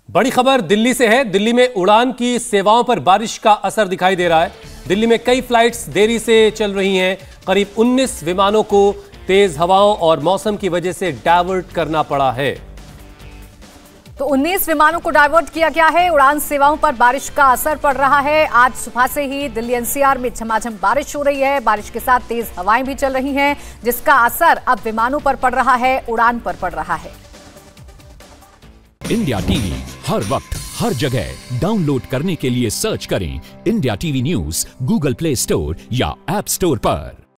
बड़ी खबर दिल्ली से है। दिल्ली में उड़ान की सेवाओं पर बारिश का असर दिखाई दे रहा है। दिल्ली में कई फ्लाइट्स देरी से चल रही हैं। करीब 19 विमानों को तेज हवाओं और मौसम की वजह से डायवर्ट करना पड़ा है। तो 19 विमानों को डायवर्ट किया गया है। उड़ान सेवाओं पर बारिश का असर पड़ रहा है। आज सुबह से ही दिल्ली एनसीआर में झमाझम बारिश हो रही है। बारिश के साथ तेज हवाएं भी चल रही हैं, जिसका असर अब विमानों पर पड़ रहा है, उड़ान पर पड़ रहा है। इंडिया टीवी हर वक्त हर जगह डाउनलोड करने के लिए सर्च करें India TV news Google Play Store या ऐप स्टोर पर।